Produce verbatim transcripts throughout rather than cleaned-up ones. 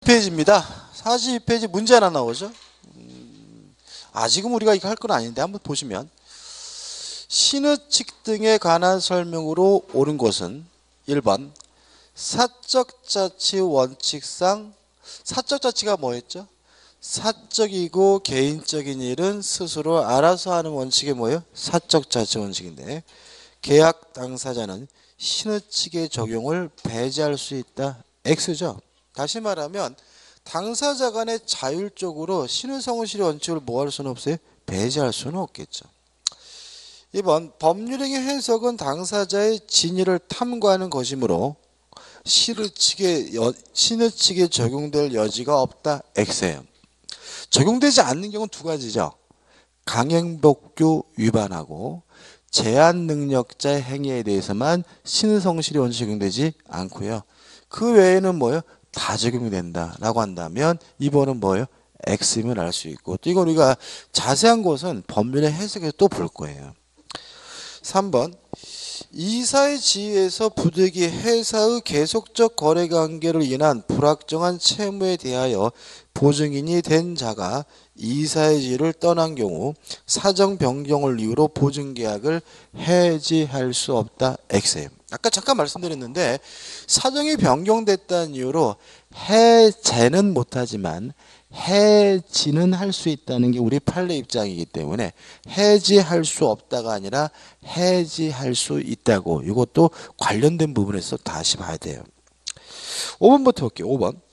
페이지입니다. 사십이 페이지 문제 하나 나오죠. 음, 아직은 우리가 이거 할 건 아닌데 한번 보시면 신의칙 등에 관한 설명으로 옳은 것은 일 번 사적자치 원칙상 사적자치가 뭐였죠? 사적이고 개인적인 일은 스스로 알아서 하는 원칙이 뭐예요? 사적자치 원칙인데 계약 당사자는 신의칙의 적용을 배제할 수 있다. X죠. 다시 말하면 당사자 간에 자율적으로 신의성실의 원칙을 뭐 할 수는 없어요? 배제할 수는 없겠죠. 이 번 법률행위 해석은 당사자의 진위를 탐구하는 것이므로 신의칙에, 여, 신의칙에 적용될 여지가 없다. X예요. 적용되지 않는 경우는 두 가지죠. 강행법규 위반하고 제한 능력자의 행위에 대해서만 신의성실의 원칙이 적용되지 않고요. 그 외에는 뭐예요? 다 적용된다 라고 한다면 이 번은 뭐예요? X임을 알 수 있고 또 이건 우리가 자세한 것은 법률의 해석에서 또 볼 거예요. 삼 번 이사의 지위에서 부득이 회사의 계속적 거래관계로 인한 불확정한 채무에 대하여 보증인이 된 자가 이사의 지위를 떠난 경우 사정 변경을 이유로 보증계약을 해지할 수 없다. X예요. 아까 잠깐 말씀드렸는데 사정이 변경됐다는 이유로 해제는 못하지만 해지는 할 수 있다는 게 우리 판례 입장이기 때문에 해지할 수 없다가 아니라 해지할 수 있다고 이것도 관련된 부분에서 다시 봐야 돼요. 오 번부터 볼게요. 오 번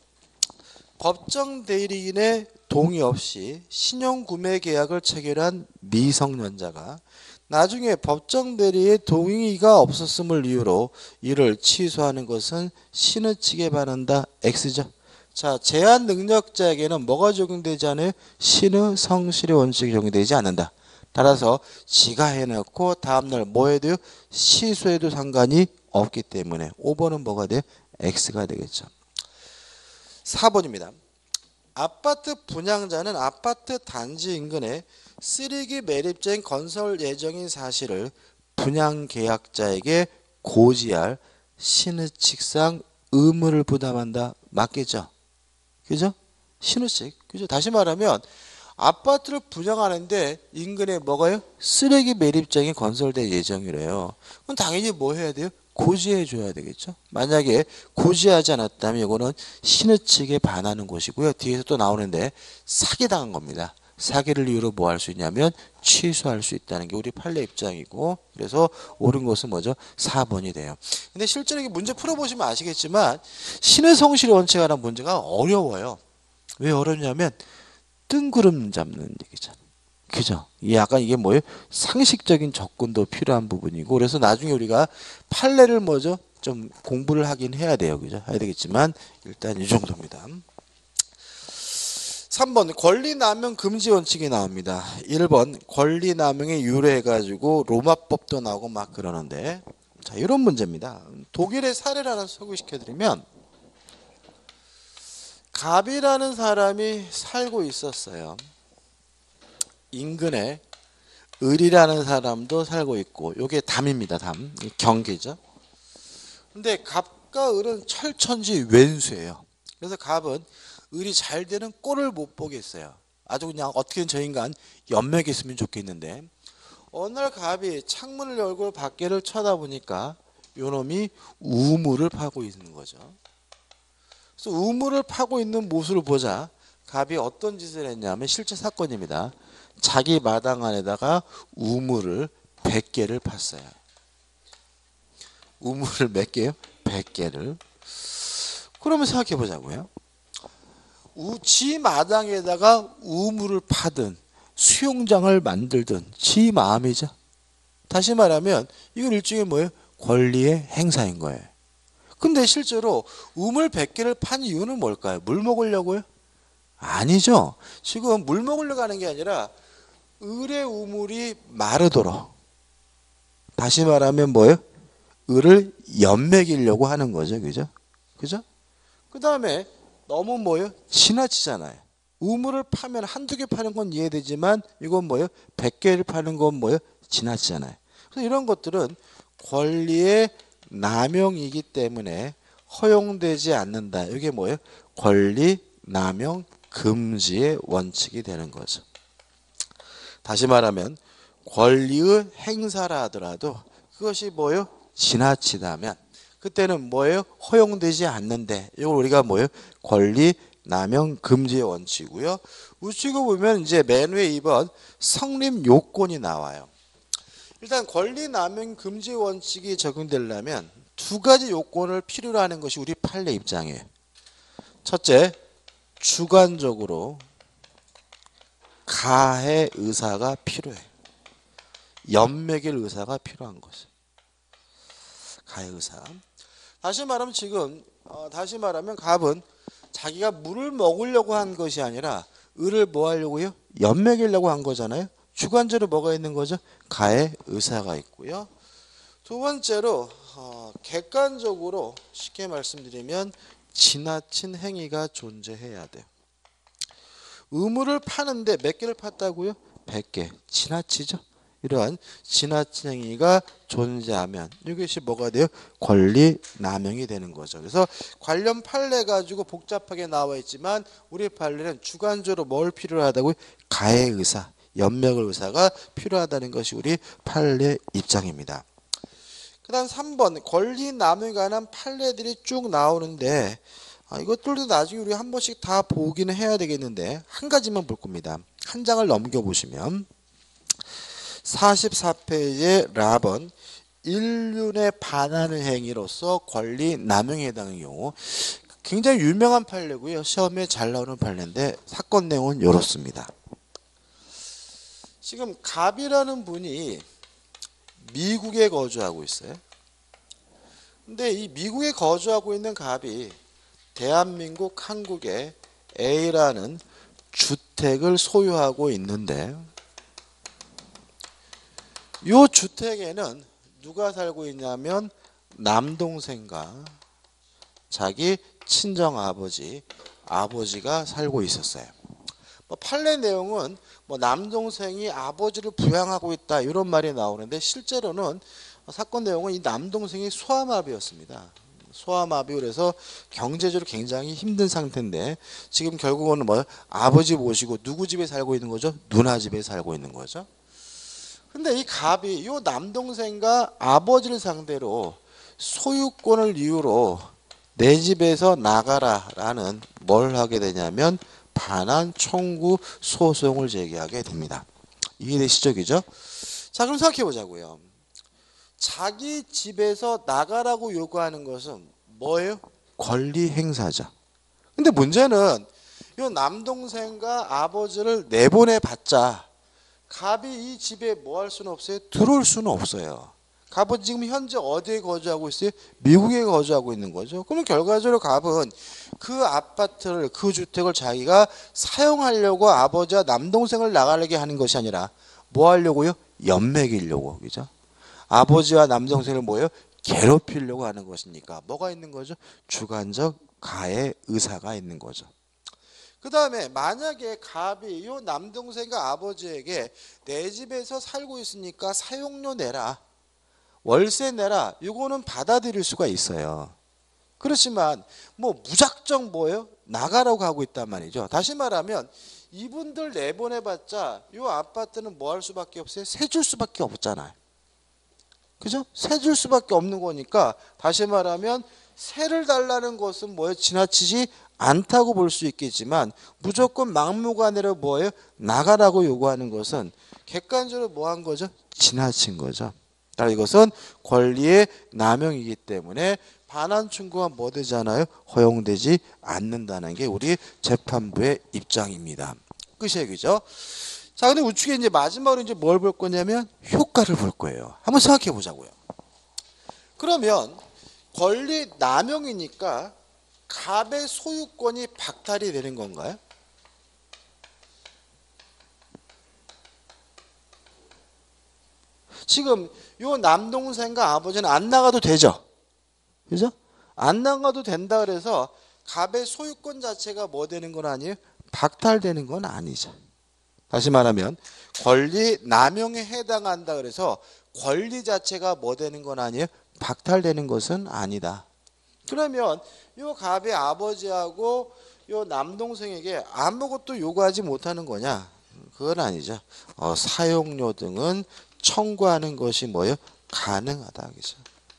법정 대리인의 동의 없이 신용구매 계약을 체결한 미성년자가 나중에 법정 대리의 동의가 없었음을 이유로 이를 취소하는 것은 신의칙에 반한다. X죠. 자, 제한 능력자에게는 뭐가 적용되지 않아요? 신의성실의 원칙이 적용되지 않는다. 따라서 지가 해놓고 다음날 뭐 해도요? 취소해도 상관이 없기 때문에 오 번은 뭐가 돼요? X가 되겠죠. 사 번입니다. 아파트 분양자는 아파트 단지 인근에 쓰레기 매립자인 건설 예정인 사실을 분양계약자에게 고지할 신의칙상 의무를 부담한다. 맞겠죠? 그죠? 신의칙. 그죠? 다시 말하면 아파트를 분양하는데 인근에 뭐가요? 쓰레기 매립장이 건설될 예정이래요. 그럼 당연히 뭐 해야 돼요? 고지해 줘야 되겠죠. 만약에 고지하지 않았다면 이거는 신의칙에 반하는 것이고요. 뒤에서 또 나오는데 사기당한 겁니다. 사기를 이유로 뭐 할 수 있냐면 취소할 수 있다는 게 우리 판례 입장이고 그래서 옳은 것은 뭐죠? 사 번이 돼요. 근데 실제로 이게 문제 풀어보시면 아시겠지만 신의성실의 원칙에 관한 문제가 어려워요. 왜 어렵냐면 뜬구름 잡는 얘기잖아. 그죠? 약간 이게 뭐예요? 상식적인 접근도 필요한 부분이고 그래서 나중에 우리가 판례를 뭐죠? 좀 공부를 하긴 해야 돼요. 그죠? 해야 되겠지만 일단 이 정도입니다. 삼 번 권리남용 금지 원칙이 나옵니다. 일 번 권리남용에 유래해가지고 로마법도 나오고 막 그러는데 자 이런 문제입니다. 독일의 사례를 하나 소개시켜드리면 갑이라는 사람이 살고 있었어요. 인근에 을이라는 사람도 살고 있고 요게 담입니다. 담. 경계죠. 근데 갑과 을은 철천지 왼수예요. 그래서 갑은 을이 잘 되는 꼴을 못 보겠어요. 아주 그냥 어떻게든 저 인간 연맥했으면 좋겠는데 어느 날 갑이 창문을 열고 밖에를 쳐다보니까 요놈이 우물을 파고 있는 거죠. 그래서 우물을 파고 있는 모습을 보자 갑이 어떤 짓을 했냐면 실제 사건입니다. 자기 마당 안에다가 우물을 백 개를 팠어요. 우물을 몇 개요? 백 개를. 그러면 생각해 보자고요. 지 마당에다가 우물을 파든 수영장을 만들든 지 마음이죠. 다시 말하면 이건 일종의 뭐예요? 권리의 행사인 거예요. 근데 실제로 우물 백 개를 판 이유는 뭘까요? 물 먹으려고요? 아니죠. 지금 물 먹으려고 하는 게 아니라 을의 우물이 마르도록 다시 말하면 뭐예요? 을을 연맥이려고 하는 거죠. 그죠? 그죠? 그 다음에 너무 뭐예요? 지나치잖아요. 우물을 파면 한두 개 파는 건 이해되지만 이건 뭐예요? 백 개를 파는 건 뭐예요? 지나치잖아요. 그래서 이런 것들은 권리의 남용이기 때문에 허용되지 않는다. 이게 뭐예요? 권리 남용 금지의 원칙이 되는 거죠. 다시 말하면 권리의 행사라 하더라도 그것이 뭐예요? 지나치다면 그때는 뭐예요? 허용되지 않는데 이걸 우리가 뭐예요? 권리 남용 금지의 원칙이고요. 우측에 보면 이제 맨 위에 이 번 성립 요건이 나와요. 일단 권리 남용 금지 원칙이 적용되려면 두 가지 요건을 필요로 하는 것이 우리 판례 입장이에요. 첫째, 주관적으로 가해 의사가 필요해. 연맥일 의사가 필요한 것이. 가해 의사. 다시 말하면 지금 어, 다시 말하면 갑은 자기가 물을 먹으려고 한 것이 아니라 을을 뭐 하려고요? 연맥이려고 한 거잖아요. 주관적으로 뭐가 있는 거죠? 가해 의사가 있고요. 두 번째로 어, 객관적으로 쉽게 말씀드리면 지나친 행위가 존재해야 돼요. 의무를 파는데 몇 개를 팠다고요? 백 개. 지나치죠? 이러한 지나친 행위가 존재하면 이것이 뭐가 돼요? 권리 남용이 되는 거죠. 그래서 관련 판례 가지고 복잡하게 나와 있지만 우리 판례는 주관적으로 뭘 필요로 하다고요? 가해 의사, 연맥의 의사가 필요하다는 것이 우리 판례 입장입니다. 그 다음 삼 번 권리 남용에 관한 판례들이 쭉 나오는데 아, 이것들도 나중에 우리 한 번씩 다 보기는 해야 되겠는데 한 가지만 볼 겁니다. 한 장을 넘겨보시면 사십사 페이지의 라번 인륜에 반하는 행위로서 권리 남용에 해당하는 경우 굉장히 유명한 판례고요. 시험에 잘 나오는 판례인데 사건 내용은 이렇습니다. 지금 갑이라는 분이 미국에 거주하고 있어요. 근데 이 미국에 거주하고 있는 갑이 대한민국 한국에 A라는 주택을 소유하고 있는데 이 주택에는 누가 살고 있냐면 남동생과 자기 친정아버지, 아버지가 살고 있었어요. 뭐 판례 내용은 뭐 남동생이 아버지를 부양하고 있다 이런 말이 나오는데 실제로는 사건 내용은 이 남동생이 소아마비였습니다. 소아마비 그래서 경제적으로 굉장히 힘든 상태인데 지금 결국은 뭐 아버지 모시고 누구 집에 살고 있는 거죠? 누나 집에 살고 있는 거죠. 근데 이 갑이 이 남동생과 아버지를 상대로 소유권을 이유로 내 집에서 나가라라는 뭘 하게 되냐면 반환 청구 소송을 제기하게 됩니다. 이해되시죠? 그죠? 자, 그럼 생각해 보자고요. 자기 집에서 나가라고 요구하는 것은 뭐예요? 권리 행사죠. 근데 문제는 이 남동생과 아버지를 내보내 봤자 갑이 이 집에 뭐 할 수는 없어요? 들어올 수는 없어요. 갑은 지금 현재 어디에 거주하고 있어요? 미국에 거주하고 있는 거죠. 그럼 결과적으로 갑은 그 아파트를 그 주택을 자기가 사용하려고 아버지와 남동생을 나가게 하는 것이 아니라 뭐 하려고요? 연맥이려고. 그죠? 아버지와 남동생을 뭐예요? 괴롭히려고 하는 것이니까 뭐가 있는 거죠? 주관적 가해 의사가 있는 거죠. 그 다음에 만약에 갑이 이 남동생과 아버지에게 내 집에서 살고 있으니까 사용료 내라, 월세 내라, 이거는 받아들일 수가 있어요. 그렇지만 뭐 무작정 뭐예요? 나가라고 하고 있단 말이죠. 다시 말하면 이분들 내보내봤자 이 아파트는 뭐 할 수밖에 없어요? 세 줄 수밖에 없잖아요. 그죠? 세 줄 수밖에 없는 거니까 다시 말하면 세를 달라는 것은 뭐예요? 지나치지 않다고 볼 수 있겠지만 무조건 막무가내로 뭐예요? 나가라고 요구하는 것은 객관적으로 뭐 한 거죠? 지나친 거죠. 따라 이것은 권리의 남용이기 때문에 반환 청구가 뭐 되잖아요? 허용되지 않는다는 게 우리 재판부의 입장입니다. 끝이에요. 그죠? 자, 근데 우측에 이제 마지막으로 이제 뭘 볼 거냐면 효과를 볼 거예요. 한번 생각해 보자고요. 그러면 권리 남용이니까 갑의 소유권이 박탈이 되는 건가요? 지금 요 남동생과 아버지는 안 나가도 되죠? 그죠? 안 나가도 된다 그래서 갑의 소유권 자체가 뭐 되는 건 아니에요? 박탈되는 건 아니죠. 다시 말하면 권리 남용에 해당한다 그래서 권리 자체가 뭐 되는 건 아니에요? 박탈되는 것은 아니다. 그러면 요 갑의 아버지하고 요 남동생에게 아무것도 요구하지 못하는 거냐? 그건 아니죠. 어, 사용료 등은 청구하는 것이 뭐예요? 가능하다. 그죠?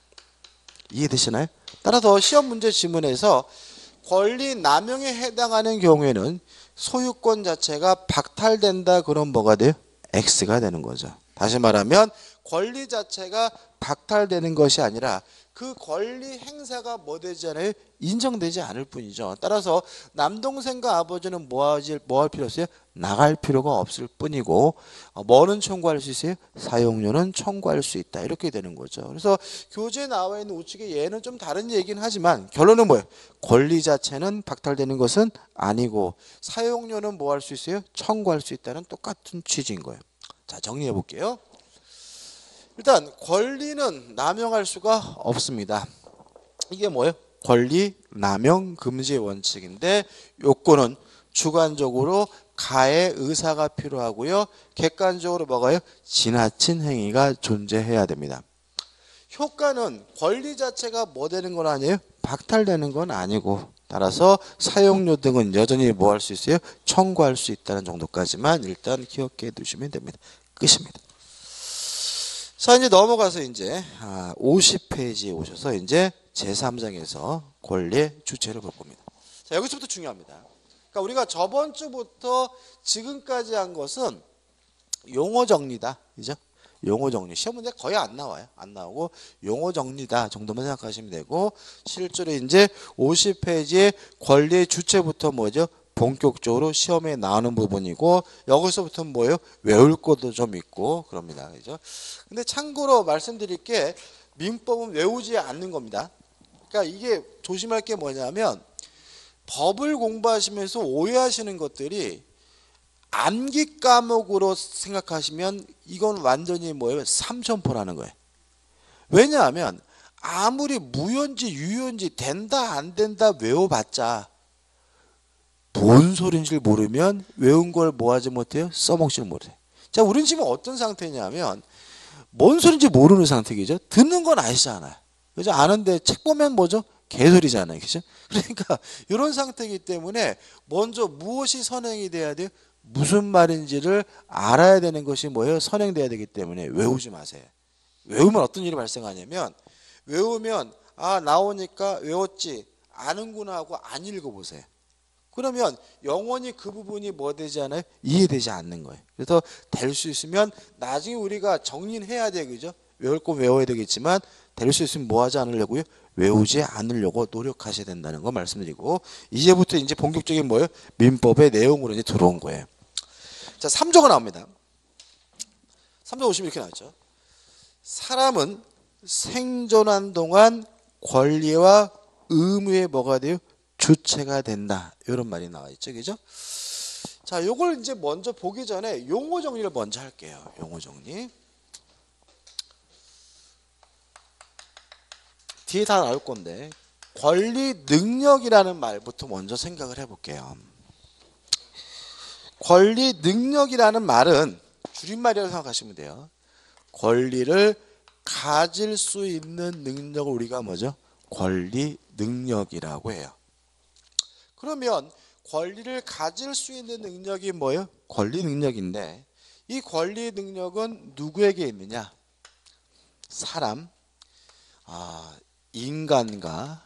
이해되시나요? 따라서 시험 문제 지문에서 권리 남용에 해당하는 경우에는 소유권 자체가 박탈된다. 그럼 뭐가 돼요? X가 되는 거죠. 다시 말하면 권리 자체가 박탈되는 것이 아니라 그 권리 행사가 뭐 되지 않아요? 인정되지 않을 뿐이죠. 따라서 남동생과 아버지는 뭐 하지, 뭐 할 필요 없어요? 나갈 필요가 없을 뿐이고, 뭐는 청구할 수 있어요? 사용료는 청구할 수 있다. 이렇게 되는 거죠. 그래서 교재에 나와 있는 우측의 예는 좀 다른 얘기는 하지만 결론은 뭐예요? 권리 자체는 박탈되는 것은 아니고 사용료는 뭐 할 수 있어요? 청구할 수 있다는 똑같은 취지인 거예요. 자, 정리해 볼게요. 일단 권리는 남용할 수가 없습니다. 이게 뭐예요? 권리 남용 금지 원칙인데 요건은 주관적으로 가의 의사가 필요하고요. 객관적으로 뭐가요? 지나친 행위가 존재해야 됩니다. 효과는 권리 자체가 뭐 되는 건 아니에요? 박탈되는 건 아니고 따라서 사용료 등은 여전히 뭐 할 수 있어요? 청구할 수 있다는 정도까지만 일단 기억해 두시면 됩니다. 끝입니다. 자, 이제 넘어가서 이제 오십 페이지에 오셔서 이제 제삼 장에서 권리의 주체를 볼 겁니다. 자, 여기서부터 중요합니다. 그러니까 우리가 저번 주부터 지금까지 한 것은 용어 정리다. 그죠? 용어 정리. 시험 문제 거의 안 나와요. 안 나오고 용어 정리다 정도만 생각하시면 되고 실제로 이제 오십 페이지에 권리의 주체부터 뭐죠? 본격적으로 시험에 나오는 부분이고 여기서부터 뭐예요? 외울 것도 좀 있고 그럽니다. 그죠? 근데 참고로 말씀드릴 게 민법은 외우지 않는 겁니다. 그러니까 이게 조심할 게 뭐냐면 법을 공부하시면서 오해하시는 것들이 암기 과목으로 생각하시면 이건 완전히 뭐예요? 삼천포라는 거예요. 왜냐하면 아무리 무효인지 유효인지 된다 안 된다 외워봤자 뭔 소린지 모르면 외운 걸 뭐 하지 못해요? 써먹지를 못해요. 자, 우린 지금 어떤 상태냐면 뭔 소린지 모르는 상태이죠. 듣는 건 아시잖아요. 그죠? 아는데 책 보면 뭐죠? 개소리잖아요. 그죠? 그러니까 이런 상태이기 때문에 먼저 무엇이 선행이 돼야 돼요? 무슨 말인지를 알아야 되는 것이 뭐예요? 선행돼야 되기 때문에 외우지 마세요. 외우면 어떤 일이 발생하냐면 외우면 아 나오니까 외웠지 아는구나 하고 안 읽어보세요. 그러면 영원히 그 부분이 뭐 되지 않아요? 이해되지 않는 거예요. 그래서 될 수 있으면 나중에 우리가 정리는 해야 돼. 그죠? 외울 거 외워야 되겠지만 될 수 있으면 뭐 하지 않으려고요? 외우지 않으려고 노력하셔야 된다는 거 말씀드리고 이제부터 이제 본격적인 뭐예요? 민법의 내용으로 이제 들어온 거예요. 자, 삼 조가 나옵니다. 삼 조 오시면 이렇게 나왔죠. 사람은 생존한 동안 권리와 의무에 뭐가 돼요? 주체가 된다. 이런 말이 나와 있죠. 그죠? 자, 요걸 이제 먼저 보기 전에 용어 정리를 먼저 할게요. 용어 정리. 뒤에 다 나올 건데 권리 능력이라는 말부터 먼저 생각을 해볼게요. 권리 능력이라는 말은 줄임말이라고 생각하시면 돼요. 권리를 가질 수 있는 능력을 우리가 뭐죠? 권리 능력이라고 해요. 그러면 권리를 가질 수 있는 능력이 뭐예요? 권리 능력인데 이 권리 능력은 누구에게 있느냐? 사람, 아, 인간과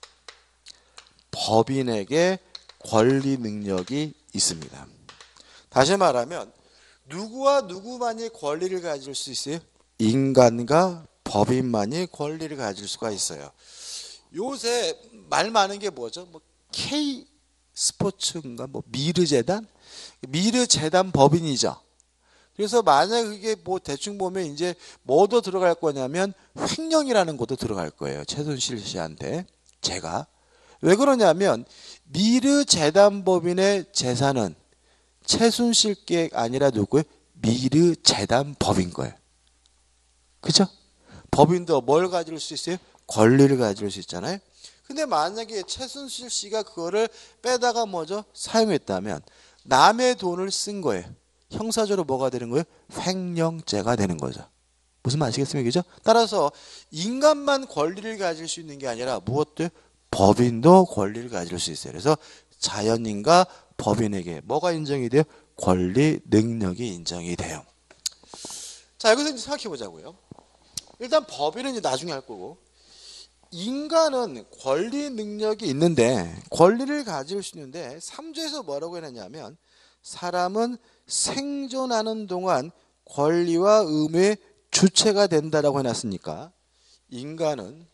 법인에게 권리 능력이 있습니다. 다시 말하면 누구와 누구만이 권리를 가질 수 있어요? 인간과 법인만이 권리를 가질 수가 있어요. 요새 말 많은 게 뭐죠? 뭐 K 스포츠인가 뭐 미르재단? 미르재단 법인이죠. 그래서 만약 그게 뭐 대충 보면 이제 뭐도 들어갈 거냐면 횡령이라는 것도 들어갈 거예요. 최순실 씨한테 제가 왜 그러냐면 미르재단 법인의 재산은 최순실께 아니라 누구예요? 미르재단 법인 거예요. 그죠? 법인도 뭘 가질 수 있어요? 권리를 가질 수 있잖아요. 근데 만약에 최순실 씨가 그거를 빼다가 뭐죠? 사용했다면 남의 돈을 쓴 거예요. 형사적으로 뭐가 되는 거예요? 횡령죄가 되는 거죠. 무슨 말 아시겠습니까? 그죠? 따라서 인간만 권리를 가질 수 있는 게 아니라 무엇도 법인도 권리를 가질 수 있어요. 그래서 자연인과 법인에게 뭐가 인정이 돼요? 권리, 능력이 인정이 돼요. 자, 여기서 이제 생각해 보자고요. 일단 법인은 이제 나중에 할 거고, 인간은 권리, 능력이 있는데 권리를 가질 수 있는데 삼 조에서 뭐라고 해놨냐면 사람은 생존하는 동안 권리와 의무의 주체가 된다라고 해놨으니까 인간은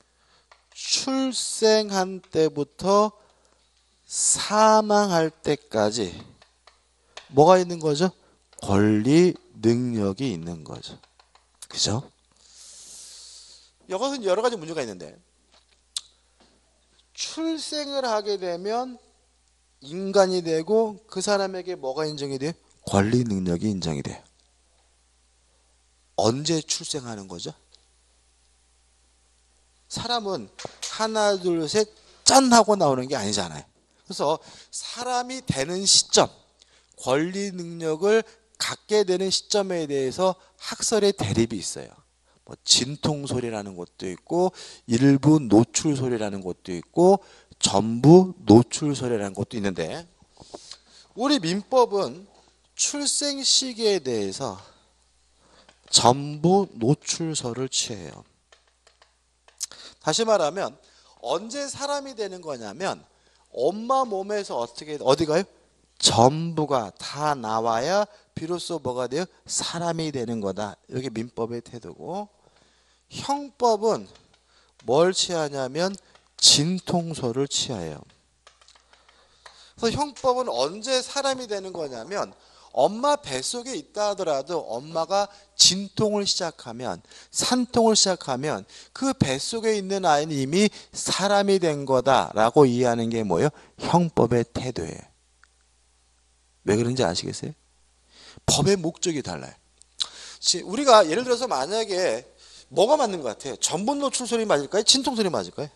출생한 때부터 사망할 때까지 뭐가 있는 거죠? 권리, 능력이 있는 거죠. 그죠? 여기서 여러 가지 문제가 있는데 출생을 하게 되면 인간이 되고 그 사람에게 뭐가 인정이 돼요? 권리, 능력이 인정이 돼요. 언제 출생하는 거죠? 사람은 하나 둘 셋 짠 하고 나오는 게 아니잖아요. 그래서 사람이 되는 시점, 권리 능력을 갖게 되는 시점에 대해서 학설의 대립이 있어요. 뭐 진통소리라는 것도 있고 일부 노출소리라는 것도 있고 전부 노출소리라는 것도 있는데 우리 민법은 출생 시기에 대해서 전부 노출서를 취해요. 다시 말하면 언제 사람이 되는 거냐면 엄마 몸에서 어떻게 어디 가요? 전부가 다 나와야 비로소 뭐가 돼요? 사람이 되는 거다. 이게 민법의 태도고 형법은 뭘 취하냐면 진통소를 취해요. 그래서 형법은 언제 사람이 되는 거냐면 엄마 뱃속에 있다 하더라도 엄마가 진통을 시작하면 산통을 시작하면 그 뱃속에 있는 아이는 이미 사람이 된 거다라고 이해하는 게 뭐예요? 형법의 태도예요. 왜 그런지 아시겠어요? 법의 목적이 달라요. 우리가 예를 들어서 만약에 뭐가 맞는 것 같아요? 전분 노출 소리 맞을까요? 진통 소리 맞을까요?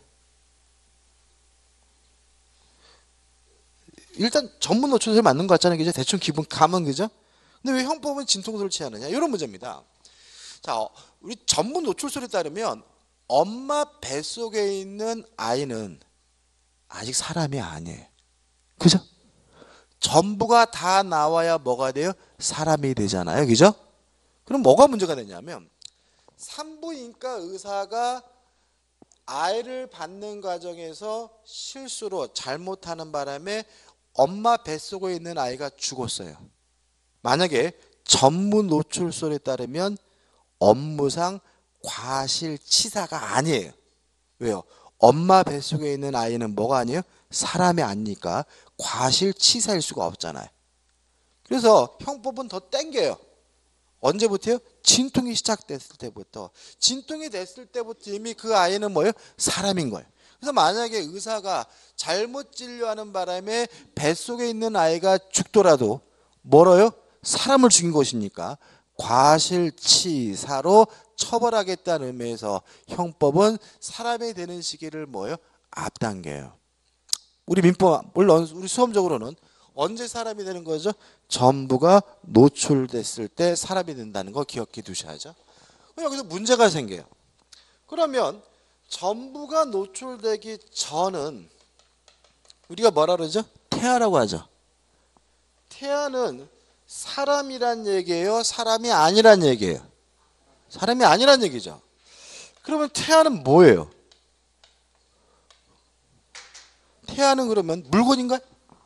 일단 전분 노출 소리 맞는 것 같잖아요. 그죠? 대충 기분 감은 그죠? 근데 왜 형법은 진통 소리를 취하느냐? 이런 문제입니다. 자, 우리 전분 노출 소리에 따르면 엄마 뱃속에 있는 아이는 아직 사람이 아니에요. 그죠? 전부가 다 나와야 뭐가 돼요? 사람이 되잖아요. 그죠? 그럼 뭐가 문제가 되냐면 산부인과 의사가 아이를 받는 과정에서 실수로 잘못하는 바람에 엄마 뱃속에 있는 아이가 죽었어요. 만약에 전문 노출설에 따르면 업무상 과실치사가 아니에요. 왜요? 엄마 뱃속에 있는 아이는 뭐가 아니에요? 사람이 아니니까 과실치사일 수가 없잖아요. 그래서 형법은 더 땡겨요. 언제부터요? 진통이 시작됐을 때부터. 진통이 됐을 때부터 이미 그 아이는 뭐예요? 사람인 거예요. 그래서 만약에 의사가 잘못 진료하는 바람에 뱃속에 있는 아이가 죽더라도 뭐라요? 사람을 죽인 것이니까 과실치사로 처벌하겠다는 의미에서 형법은 사람이 되는 시기를 뭐예요? 앞당겨요. 우리 민법, 물론 우리 수험적으로는 언제 사람이 되는 거죠? 전부가 노출됐을 때 사람이 된다는 거 기억해 두셔야죠. 여기서 문제가 생겨요. 그러면 전부가 노출되기 전은 우리가 뭐라 그러죠? 태아라고 하죠. 태아는 사람이란 얘기예요? 사람이 아니란 얘기예요? 사람이 아니란 얘기죠. 그러면 태아는 뭐예요? 태아는 그러면 물건인가요?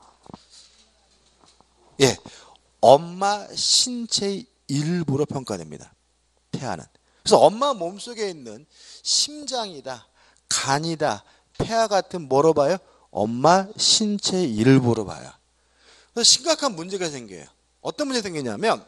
예, 엄마 신체의 일부로 평가됩니다. 태아는. 그래서 엄마 몸속에 있는 심장이다, 간이다, 폐하 같은 뭐로 봐요? 엄마 신체의 일부로 봐요. 그래서 심각한 문제가 생겨요. 어떤 문제가 생기냐면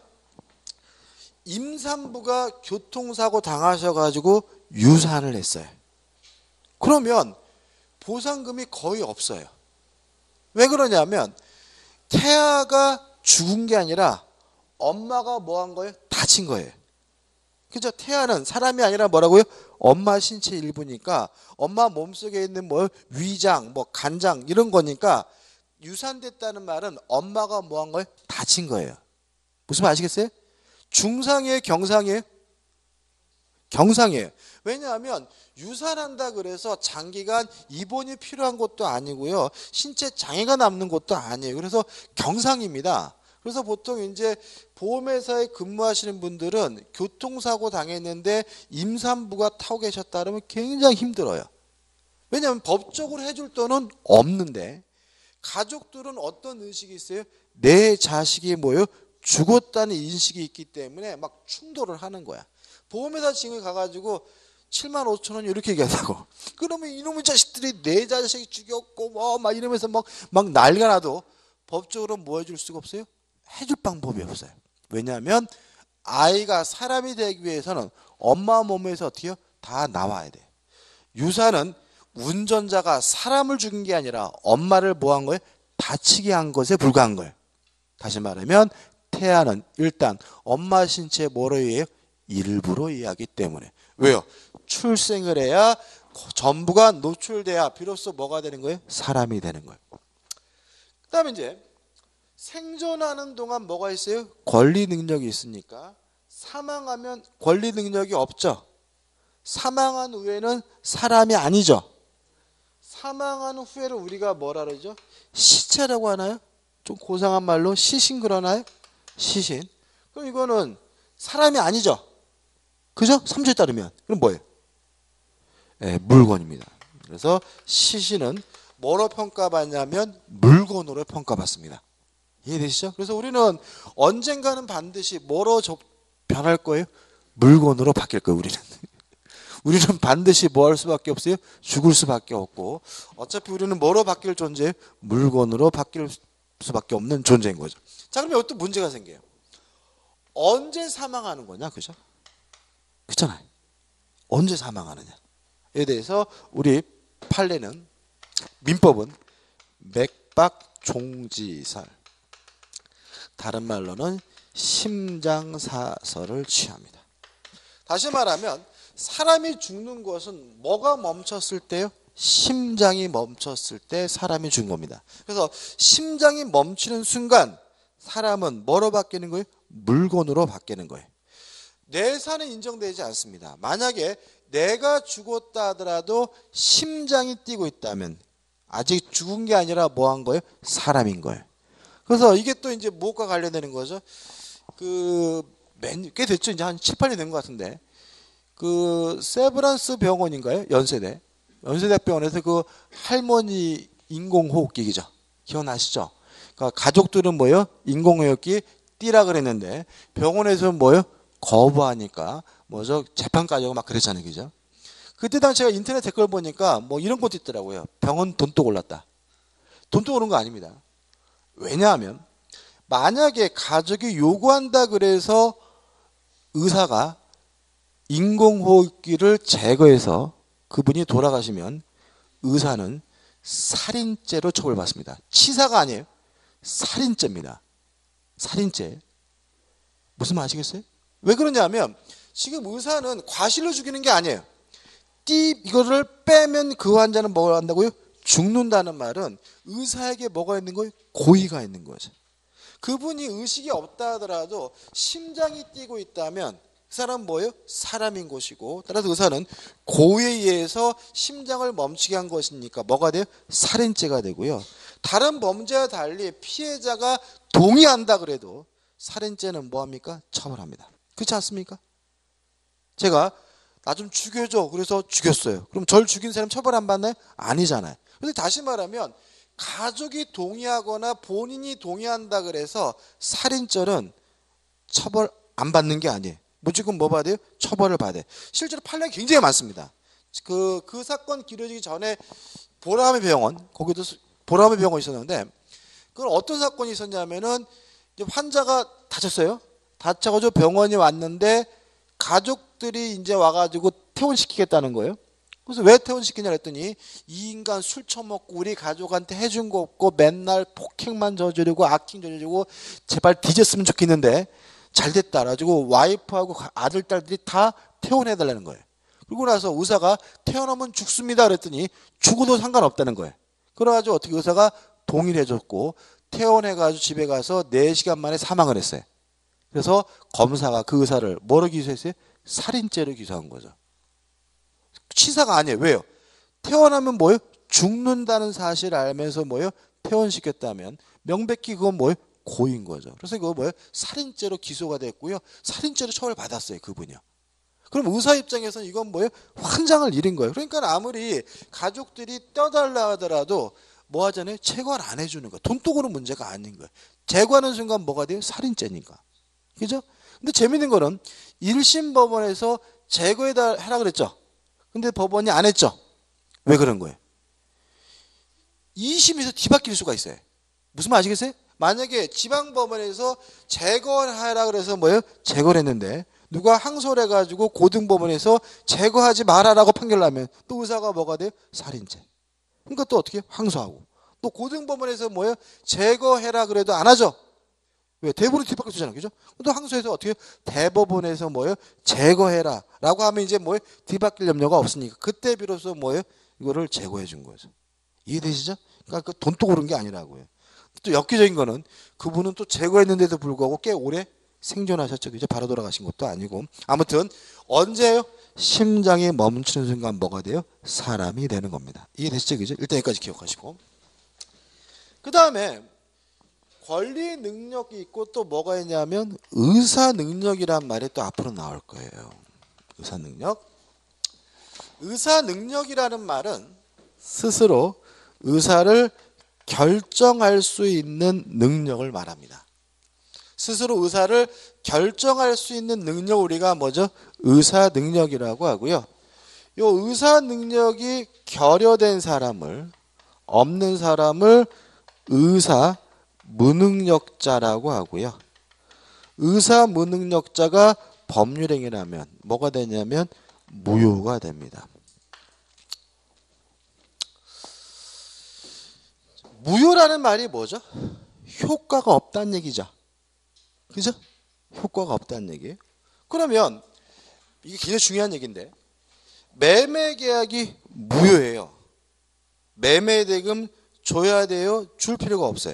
임산부가 교통사고 당하셔가지고 유산을 했어요. 그러면 보상금이 거의 없어요. 왜 그러냐면 태아가 죽은 게 아니라 엄마가 뭐 한 거예요? 다친 거예요. 그죠? 태아는 사람이 아니라 뭐라고요? 엄마 신체 일부니까 엄마 몸속에 있는 뭐 위장, 뭐 간장 이런 거니까 유산됐다는 말은 엄마가 뭐 한 거예요? 다친 거예요. 무슨 말 아시겠어요? 중상이에요? 경상이에요? 경상이에요. 왜냐하면 유산한다 그래서 장기간 입원이 필요한 것도 아니고요. 신체 장애가 남는 것도 아니에요. 그래서 경상입니다. 그래서 보통 이제 보험회사에 근무하시는 분들은 교통사고 당했는데 임산부가 타고 계셨다 그러면 굉장히 힘들어요. 왜냐하면 법적으로 해줄 돈은 없는데 가족들은 어떤 의식이 있어요? 내 자식이 뭐예요? 죽었다는 인식이 있기 때문에 막 충돌을 하는 거야. 보험회사 징을 가가지고 칠만 오천 원 이렇게 얘기한다고. 그러면 이놈의 자식들이 내 자식이 죽였고 뭐 막 이러면서 막, 막 난리가 나도 법적으로 뭐 해줄 수가 없어요? 해줄 방법이 없어요. 왜냐하면 아이가 사람이 되기 위해서는 엄마 몸에서 어떻게 해요? 다 나와야 돼. 유산은 운전자가 사람을 죽인 게 아니라 엄마를 뭐 한 거예요? 다치게 한 것에 불과한 거예요. 다시 말하면 태아는 일단 엄마 신체에 뭐로 의해요? 일부로 이해하기 때문에. 왜요? 출생을 해야 전부가 노출돼야 비로소 뭐가 되는 거예요? 사람이 되는 거예요. 그 다음에 이제 생존하는 동안 뭐가 있어요? 권리 능력이 있으니까 사망하면 권리 능력이 없죠. 사망한 후에는 사람이 아니죠. 사망한 후에를 우리가 뭐라 그러죠? 시체라고 하나요? 좀 고상한 말로 시신 그러나요? 시신. 그럼 이거는 사람이 아니죠. 그죠? 삼 초에 따르면. 그럼 뭐예요? 네, 물건입니다. 그래서 시신은 뭐로 평가받냐면 물건으로 평가받습니다. 이해되시죠? 그래서 우리는 언젠가는 반드시 뭐로 변할 거예요? 물건으로 바뀔 거예요, 우리는. 우리는 반드시 뭐 할 수밖에 없어요? 죽을 수밖에 없고 어차피 우리는 뭐로 바뀔 존재예요? 물건으로 바뀔 수밖에 없는 존재인 거죠. 자, 그러면 또 문제가 생겨요. 언제 사망하는 거냐, 그죠? 그렇잖아요. 언제 사망하느냐에 대해서 우리 판례는 민법은 맥박종지설, 다른 말로는 심장사설을 취합니다. 다시 말하면 사람이 죽는 것은 뭐가 멈췄을 때요? 심장이 멈췄을 때 사람이 죽는 겁니다. 그래서 심장이 멈추는 순간 사람은 뭐로 바뀌는 거예요? 물건으로 바뀌는 거예요. 뇌사는 인정되지 않습니다. 만약에 내가 죽었다 하더라도 심장이 뛰고 있다면 아직 죽은 게 아니라 뭐 한 거예요? 사람인 거예요. 그래서 이게 또 이제 무엇과 관련되는 거죠? 그, 꽤 됐죠? 이제 한 칠, 팔 년 된 것 같은데. 그, 세브란스 병원인가요? 연세대. 연세대 병원에서 그 할머니 인공호흡기죠. 기억나시죠? 그러니까 가족들은 뭐예요? 인공호흡기 띠라 그랬는데 병원에서는 뭐예요? 거부하니까 뭐죠? 재판까지 하고 막 그랬잖아요. 그죠? 그때 당시 제가 인터넷 댓글 보니까 뭐 이런 것도 있더라고요. 병원 돈독 올랐다. 돈독 오른 거 아닙니다. 왜냐하면 만약에 가족이 요구한다 그래서 의사가 인공호흡기를 제거해서 그분이 돌아가시면 의사는 살인죄로 처벌받습니다. 치사가 아니에요. 살인죄입니다. 살인죄. 무슨 말 아시겠어요? 왜 그러냐면 지금 의사는 과실로 죽이는 게 아니에요. 띠 이거를 빼면 그 환자는 뭐 한다고요? 죽는다는 말은 의사에게 뭐가 있는 거예요? 고의가 있는 거죠. 그분이 의식이 없다 하더라도 심장이 뛰고 있다면 그 사람은 뭐예요? 사람인 것이고 따라서 의사는 고의에 의해서 심장을 멈추게 한 것이니까 뭐가 돼요? 살인죄가 되고요. 다른 범죄와 달리 피해자가 동의한다 그래도 살인죄는 뭐합니까? 처벌합니다. 그렇지 않습니까? 제가 나 좀 죽여줘 그래서 죽였어요. 그럼 절 죽인 사람 처벌 안 받나요? 아니잖아요. 그런데 다시 말하면 가족이 동의하거나 본인이 동의한다 그래서 살인죄는 처벌 안 받는 게 아니에요. 무조건 뭐 받아요? 처벌을 받아요. 실제로 판례가 굉장히 많습니다. 그, 그 사건 길어지기 전에 보라매 병원, 거기도 보라매 병원이 있었는데 그건 어떤 사건이 있었냐면은 이제 환자가 다쳤어요. 다쳐가지고 병원이 왔는데 가족들이 이제 와가지고 퇴원시키겠다는 거예요. 그래서 왜 퇴원시키냐 했더니 이 인간 술 처먹고 우리 가족한테 해준 거 없고 맨날 폭행만 저지르고 악행 저지르고 제발 뒤졌으면 좋겠는데 잘 됐다. 그래가지고 와이프하고 아들, 딸들이 다 퇴원해달라는 거예요. 그러고 나서 의사가 퇴원하면 죽습니다. 그랬더니 죽어도 상관없다는 거예요. 그래가지고 어떻게 의사가 동의를 해줬고 퇴원해가지고 집에 가서 네 시간 만에 사망을 했어요. 그래서 검사가 그 의사를 뭐로 기소했어요? 살인죄로 기소한 거죠. 치사가 아니에요. 왜요? 태어나면 뭐예요? 죽는다는 사실을 알면서 뭐예요? 퇴원시켰다면 명백히 그건 뭐예요? 고인 거죠. 그래서 그거 뭐예요? 살인죄로 기소가 됐고요. 살인죄로 처벌받았어요. 그분이요. 그럼 의사 입장에서는 이건 뭐예요? 환장을 잃은 거예요. 그러니까 아무리 가족들이 떼어달라 하더라도 뭐 하잖아요? 제거를 안 해주는 거예요. 돈독으로 문제가 아닌 거예요. 제거하는 순간 뭐가 돼요? 살인죄니까. 그죠? 근데 재밌는 거는 일 심 법원에서 제거해라 그랬죠. 근데 법원이 안 했죠. 왜 그런 거예요? 이 심에서 뒤바뀔 수가 있어요. 무슨 말 아시겠어요? 만약에 지방법원에서 제거하라 그래서 뭐예요? 제거를 했는데 누가 항소를 해가지고 고등법원에서 제거하지 말아라고 판결나면 또 의사가 뭐가 돼요? 살인죄. 그러니까 또 어떻게 해요? 항소하고. 또 고등법원에서 뭐예요? 제거해라 그래도 안 하죠. 왜? 대법원이 뒤바뀔 수 있잖아요. 그죠? 또 항소해서 어떻게 해요? 대법원에서 뭐예요? 제거해라 라고 하면 이제 뭐예요? 뒤바뀔 염려가 없으니까 그때 비로소 뭐예요? 이거를 제거해 준 거죠. 이해되시죠? 그러니까 그 돈독 오른 게 아니라고요. 또 엽기적인 거는 그분은 또 제거했는데도 불구하고 꽤 오래 생존하셨죠. 이제 바로 돌아가신 것도 아니고. 아무튼 언제요? 심장이 멈추는 순간 뭐가 돼요? 사람이 되는 겁니다. 이해되시죠? 그죠? 일단 여기까지 기억하시고. 그 다음에 권리 능력이 있고 또 뭐가 있냐면 의사 능력이란 말이 또 앞으로 나올 거예요. 의사 능력. 의사 능력이라는 말은 스스로 의사를 결정할 수 있는 능력을 말합니다. 스스로 의사를 결정할 수 있는 능력 우리가 뭐죠? 의사 능력이라고 하고요. 이 의사 능력이 결여된 사람을 없는 사람을 의사 무능력자라고 하고요. 의사 무능력자가 법률행위라면 뭐가 되냐면 무효가 됩니다. 무효라는 말이 뭐죠? 효과가 없다는 얘기죠. 그죠? 효과가 없다는 얘기예요. 그러면 이게 굉장히 중요한 얘기인데 매매 계약이 무효예요. 매매 대금 줘야 돼요? 줄 필요가 없어요.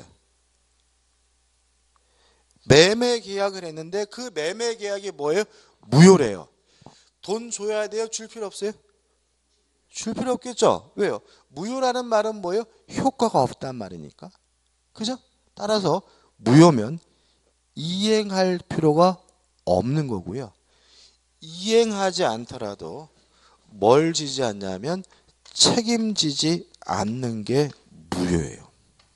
매매 계약을 했는데 그 매매 계약이 뭐예요? 무효래요. 돈 줘야 돼요? 줄 필요 없어요? 줄 필요 없겠죠? 왜요? 무효라는 말은 뭐예요? 효과가 없단 말이니까. 그죠? 따라서 무효면 이행할 필요가 없는 거고요. 이행하지 않더라도 뭘 지지 않냐면 책임지지 않는 게 무효예요.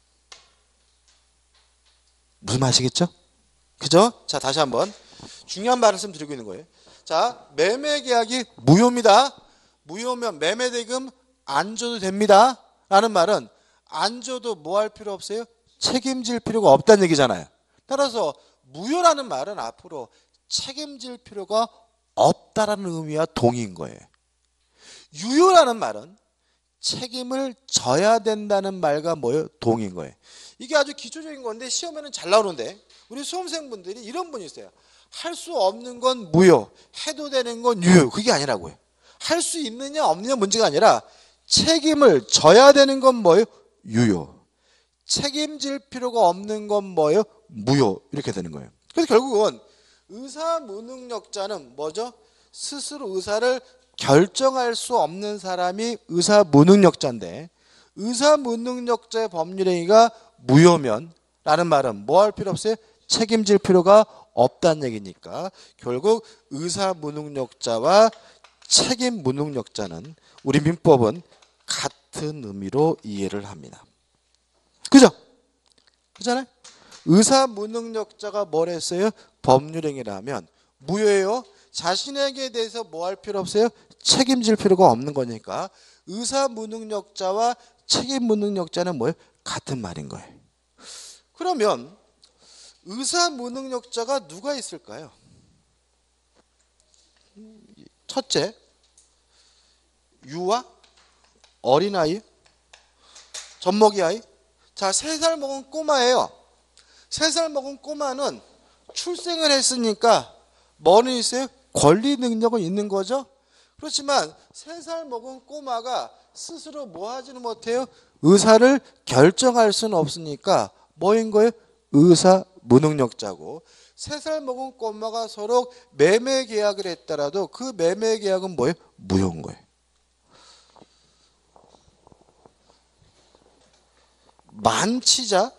무슨 말이시겠죠? 그죠? 자, 다시 한번 중요한 말씀 드리고 있는 거예요. 자, 매매 계약이 무효입니다. 무효면 매매 대금 안 줘도 됩니다. 라는 말은 안 줘도 뭐 할 필요 없어요? 책임질 필요가 없다는 얘기잖아요. 따라서 무효라는 말은 앞으로 책임질 필요가 없다라는 의미와 동의인 거예요. 유효라는 말은 책임을 져야 된다는 말과 뭐예요? 동의인 거예요. 이게 아주 기초적인 건데 시험에는 잘 나오는데 우리 수험생분들이 이런 분이 있어요. 할 수 없는 건 무효, 해도 되는 건 유효. 그게 아니라고요. 할 수 있느냐 없느냐 문제가 아니라 책임을 져야 되는 건 뭐예요? 유효. 책임질 필요가 없는 건 뭐예요? 무효. 이렇게 되는 거예요. 그래서 결국은 의사 무능력자는 뭐죠? 스스로 의사를 결정할 수 없는 사람이 의사 무능력자인데 의사 무능력자의 법률행위가 무효면 라는 말은 뭐 할 필요 없어요? 책임질 필요가 없다는 얘기니까 결국 의사 무능력자와 책임 무능력자는 우리 민법은 같은 의미로 이해를 합니다. 그죠? 그잖아요? 의사 무능력자가 뭘 했어요? 법률행위라면 무효예요. 자신에게 대해서 뭐 할 필요 없어요? 책임질 필요가 없는 거니까 의사 무능력자와 책임 무능력자는 뭐예요? 같은 말인 거예요. 그러면 의사 무능력자가 누가 있을까요? 첫째, 유아, 어린아이, 젖먹이 아이. 자, 세 살 먹은 꼬마예요. 세 살 먹은 꼬마는 출생을 했으니까 뭐는 있어요? 권리 능력은 있는 거죠. 그렇지만 세 살 먹은 꼬마가 스스로 뭐 하지는 못해요? 의사를 결정할 수는 없으니까 뭐인 거예요? 의사 무능력자고, 세 살 먹은 꼬마가 서로 매매 계약을 했더라도 그 매매 계약은 뭐예요? 무효인 거예요. 만취자,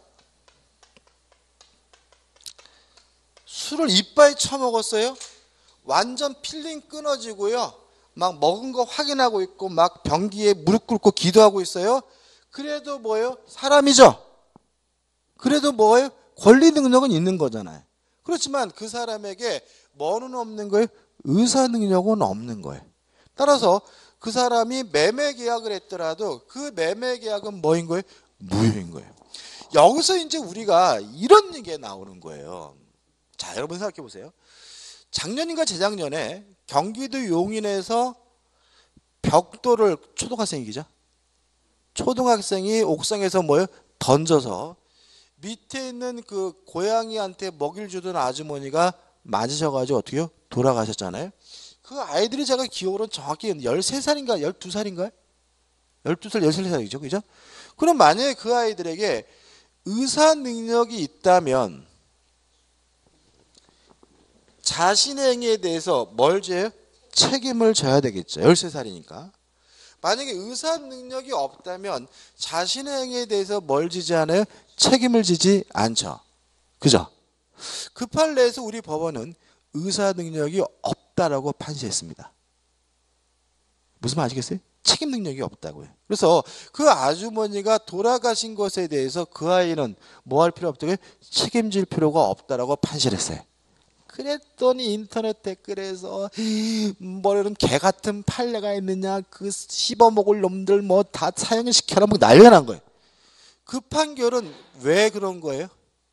술을 이빠이 처먹었어요. 완전 필링 끊어지고요. 막 먹은 거 확인하고 있고 막 변기에 무릎 꿇고 기도하고 있어요. 그래도 뭐예요? 사람이죠. 그래도 뭐예요? 권리 능력은 있는 거잖아요. 그렇지만 그 사람에게 뭐는 없는 거예요? 의사 능력은 없는 거예요. 따라서 그 사람이 매매 계약을 했더라도 그 매매 계약은 뭐인 거예요? 무효인 거예요. 여기서 이제 우리가 이런 얘기가 나오는 거예요. 자, 여러분 생각해 보세요. 작년인가 재작년에 경기도 용인에서 벽돌을, 초등학생이죠. 초등학생이 옥상에서 뭐예요? 던져서 밑에 있는 그 고양이한테 먹이를 주던 아주머니가 맞으셔가지고 어떻게요? 돌아가셨잖아요. 그 아이들이 제가 기억으로는 정확히 열세 살인가 열두 살인가요? 열두 살, 열세 살이죠. 그죠? 그럼 만약에 그 아이들에게 의사 능력이 있다면 자신의 행위에 대해서 뭘 져요? 책임을 져야 되겠죠. 열세 살이니까. 만약에 의사 능력이 없다면 자신의 행위에 대해서 뭘 지지 않아요? 책임을 지지 않죠. 그죠? 그 판례에서 우리 법원은 의사 능력이 없다라고 판시했습니다. 무슨 말 아시겠어요? 책임 능력이 없다고요. 그래서 그 아주머니가 돌아가신 것에 대해서 그 아이는 뭐 할 필요 없다고요? 책임질 필요가 없다라고 판시를 했어요. 그랬더니 인터넷 댓글에서 뭐 이런 개 같은 판례가 있느냐, 그 씹어먹을 놈들 뭐 다 사형시켜라 뭐 난리가 난 거예요. 그 판결은 왜 그런 거예요?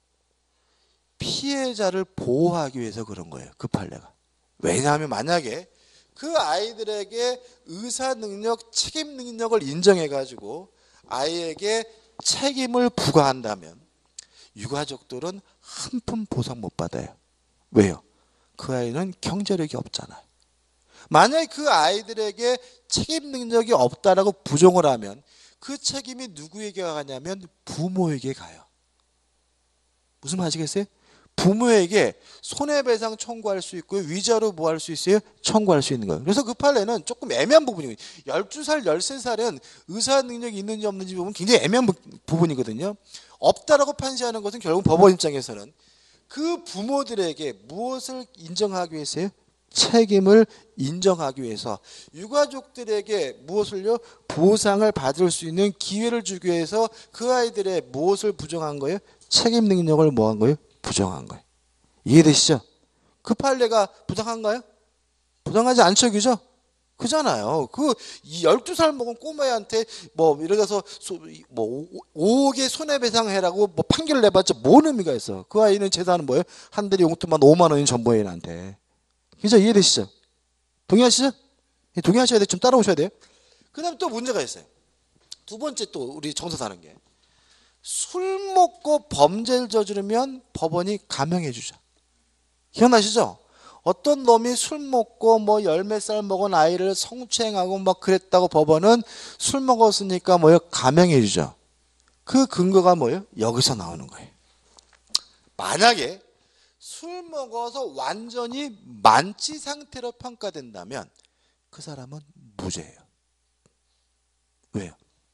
피해자를 보호하기 위해서 그런 거예요. 그 판례가. 왜냐하면 만약에 그 아이들에게 의사 능력, 책임 능력을 인정해 가지고 아이에게 책임을 부과한다면 유가족들은 한 푼 보상 못 받아요. 왜요? 그 아이는 경제력이 없잖아요. 만약에 그 아이들에게 책임 능력이 없다라고 부정을 하면 그 책임이 누구에게 가냐면 부모에게 가요. 무슨 말 아시겠어요? 부모에게 손해배상 청구할 수 있고요. 위자료 뭐 할 수 있어요? 청구할 수 있는 거예요. 그래서 그 판례는 조금 애매한 부분이에요. 열두 살, 열세 살은 의사 능력이 있는지 없는지 보면 굉장히 애매한 부분이거든요. 없다라고 판시하는 것은 결국 법원 입장에서는 그 부모들에게 무엇을 인정하기 위해서요? 책임을 인정하기 위해서 유가족들에게 무엇을요? 보상을 받을 수 있는 기회를 주기 위해서 그 아이들의 무엇을 부정한 거예요? 책임 능력을 뭐 한 거예요? 부정한 거예요. 이해되시죠? 그 판례가 부당한가요? 부당하지 않죠, 그죠? 그잖아요. 그 열두 살 먹은 꼬마애한테 뭐 예를 들어서 뭐 오억의 손해배상해라고 뭐 판결을 내봤자 뭔 의미가 있어? 그 아이는 재산은 뭐예요? 한 달에 용돈만 오만 원인 전부애한테. 그죠? 이해되시죠? 동의하시죠? 동의하셔야 돼. 좀 따라오셔야 돼요. 그 다음에 또 문제가 있어요. 두 번째 또 우리 정서 사는 게 술 먹고 범죄를 저지르면 법원이 감형해 주죠. 기억나시죠? 어떤 놈이 술 먹고 뭐 열 몇 살 먹은 아이를 성추행하고 막 그랬다고 법원은 술 먹었으니까 뭐요? 감형해 주죠. 그 근거가 뭐예요? 여기서 나오는 거예요. 만약에 술 먹어서 완전히 만취 상태로 평가된다면 그 사람은 무죄예요. 왜요?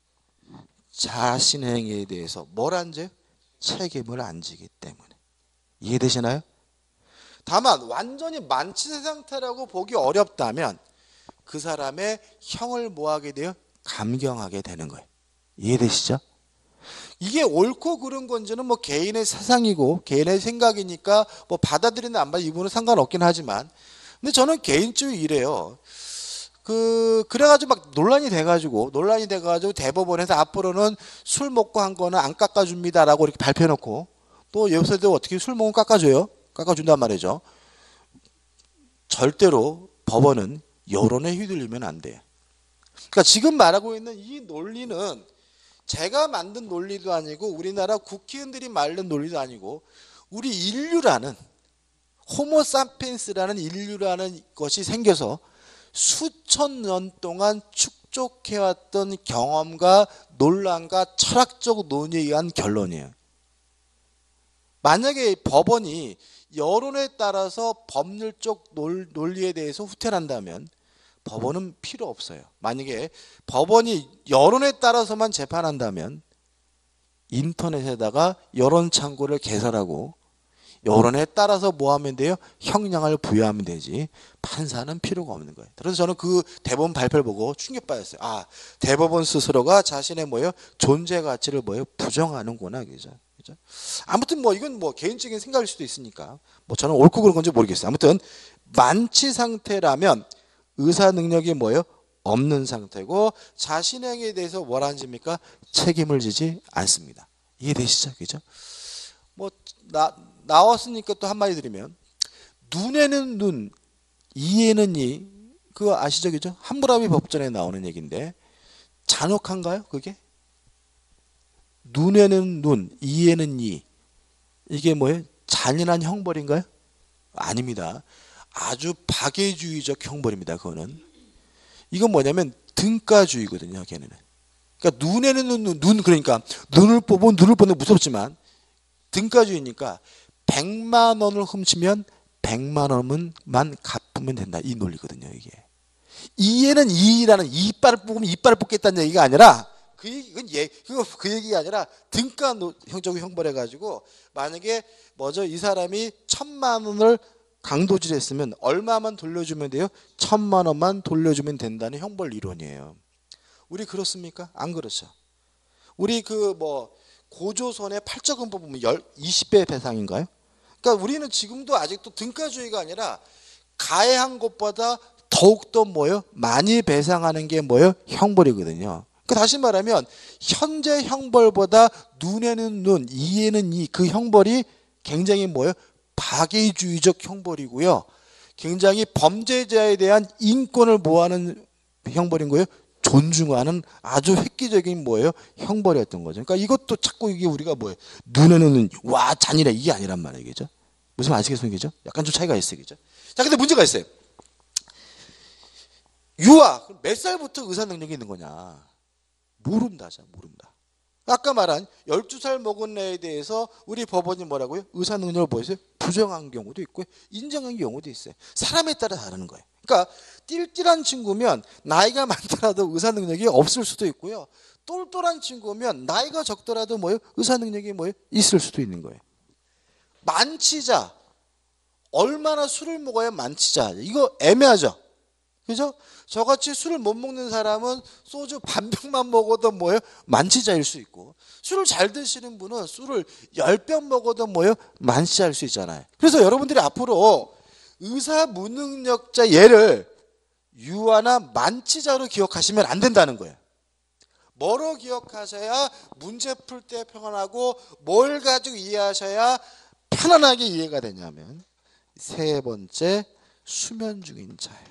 자신의 행위에 대해서 뭘 안 져요? 책임을 안 지기 때문에. 이해되시나요? 다만 완전히 만취 상태라고 보기 어렵다면 그 사람의 형을 뭐하게 돼요? 감경하게 되는 거예요. 이해되시죠? 이게 옳고 그른 건지는 뭐 개인의 사상이고 개인의 생각이니까 뭐 받아들이는 안 받아 이분은 상관없긴 하지만 근데 저는 개인적으로 이래요. 그 그래가지고 막 논란이 돼가지고 논란이 돼가지고 대법원에서 앞으로는 술 먹고 한 거는 안 깎아줍니다라고 이렇게 발표해놓고 또 여기서도 어떻게 술 먹으면 깎아줘요? 깎아준단 말이죠. 절대로 법원은 여론에 휘둘리면 안 돼요. 그러니까 지금 말하고 있는 이 논리는 제가 만든 논리도 아니고 우리나라 국회의원들이 만든 논리도 아니고 우리 인류라는 호모사피엔스라는 인류라는 것이 생겨서 수천 년 동안 축적해왔던 경험과 논란과 철학적 논의에 의한 결론이에요. 만약에 법원이 여론에 따라서 법률적 논- 논리에 대해서 후퇴한다면 법원은 필요 없어요. 만약에 법원이 여론에 따라서만 재판한다면 인터넷에다가 여론 창구를 개설하고 여론에 따라서 뭐 하면 돼요? 형량을 부여하면 되지. 판사는 필요가 없는 거예요. 그래서 저는 그 대법원 발표를 보고 충격받았어요. 아, 대법원 스스로가 자신의 뭐예요? 존재 가치를 뭐예요? 부정하는구나. 그죠? 그죠? 아무튼 뭐 이건 뭐 개인적인 생각일 수도 있으니까 뭐 저는 옳고 그른 건지 모르겠어요. 아무튼 만취 상태라면 의사 능력이 뭐예요? 없는 상태고 자신의 행위에 대해서 뭐라 하십니까? 책임을 지지 않습니다. 이해되시죠? 그죠? 뭐 나 나왔으니까 또 한마디 드리면 눈에는 눈, 이에는 이, 그거 아시죠? 그죠? 함무라비 법전에 나오는 얘기인데 잔혹한가요? 그게? 눈에는 눈, 이에는 이, 이게 뭐예요? 잔인한 형벌인가요? 아닙니다. 아주 박애주의적 형벌입니다. 그거는. 이건 뭐냐면 등가주의거든요. 걔네는. 그러니까 눈에는 눈, 눈 그러니까 눈을 뽑으면 눈을 뽑는 무섭지만 등가주의니까 백만 원을 훔치면 백만 원만 갚으면 된다. 이 논리거든요. 이게. 이에는 이라는 이빨을 뽑으면 이빨을 뽑겠다는 얘기가 아니라 그 얘기는 예, 그거 그 얘기가 아니라 등가 형적 형벌해 가지고 만약에 뭐죠? 이 사람이 천만 원을 강도질했으면 얼마만 돌려주면 돼요? 천만 원만 돌려주면 된다는 형벌 이론이에요. 우리 그렇습니까? 안 그렇죠. 우리 그 뭐 고조선의 팔적금법 보면 이십 배 배상인가요? 그러니까 우리는 지금도 아직도 등가주의가 아니라 가해한 것보다 더욱더 뭐요? 많이 배상하는 게 뭐요? 형벌이거든요. 그러니까 다시 말하면 현재 형벌보다 눈에는 눈, 이에는 이 그 형벌이 굉장히 뭐요? 박애주의적 형벌이고요. 굉장히 범죄자에 대한 인권을 보호하는 형벌인 거예요. 존중하는 아주 획기적인 뭐예요? 형벌이었던 거죠. 그러니까 이것도 자꾸 이게 우리가 뭐예요? 눈에는 와 잔인해 이게 아니란 말이죠. 무슨 말 아시겠습니까? 그죠? 약간 좀 차이가 있어요. 그죠? 자, 근데 문제가 있어요. 유아 몇 살부터 의사 능력이 있는 거냐? 모른다죠. 모른다. 아까 말한 열두 살 먹은 애에 대해서 우리 법원이 뭐라고요? 의사 능력을 보여서요? 부정한 경우도 있고 인정한 경우도 있어요. 사람에 따라 다르는 거예요. 그러니까 띨띨한 친구면 나이가 많더라도 의사 능력이 없을 수도 있고요. 똘똘한 친구면 나이가 적더라도 뭐예요? 의사 능력이 뭐예요? 있을 수도 있는 거예요. 만취자 얼마나 술을 먹어야 만취자? 이거 애매하죠. 그죠? 저같이 술을 못 먹는 사람은 소주 반 병만 먹어도 뭐예요? 만취자일 수 있고 술을 잘 드시는 분은 술을 열 병 먹어도 뭐예요? 만취자일 수 있잖아요. 그래서 여러분들이 앞으로 의사 무능력자 예를 유아나 만취자로 기억하시면 안 된다는 거예요. 뭐로 기억하셔야 문제 풀 때 편안하고 뭘 가지고 이해하셔야 편안하게 이해가 되냐면 세 번째 수면 중인 자예요.